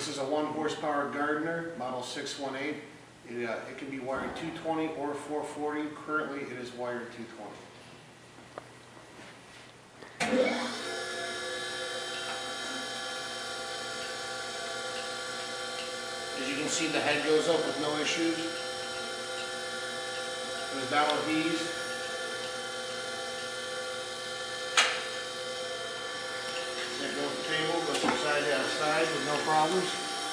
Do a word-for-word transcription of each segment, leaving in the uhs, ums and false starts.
This is a one horsepower Gardner, model six one eight. It, uh, it can be wired two twenty or four forty. Currently it is wired two twenty. As you can see, the head goes up with no issues. Goes down with ease. It goes the table, goes from side to side with no problems.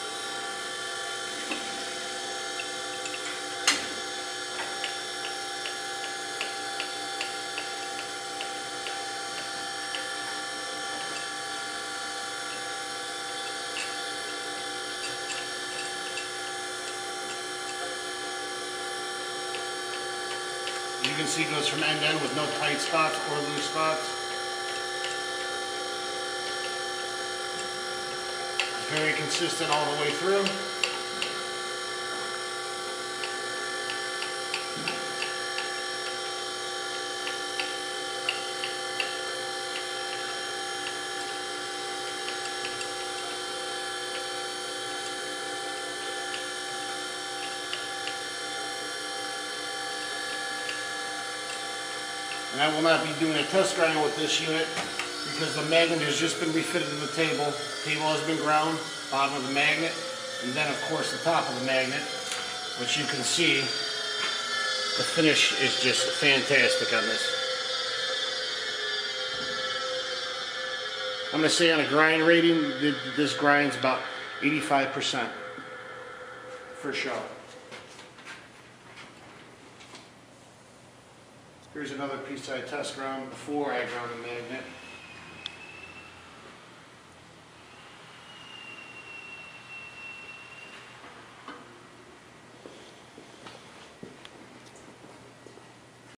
You can see it goes from end to end with no tight spots or loose spots. Very consistent all the way through. And I will not be doing a test grind with this unit because the magnet has just been refitted to the table. The table has been ground, bottom of the magnet, and then of course the top of the magnet, which you can see the finish is just fantastic on this. I'm going to say on a grind rating, this grinds about eighty-five percent for show. Here's another piece I test ground before I ground the magnet.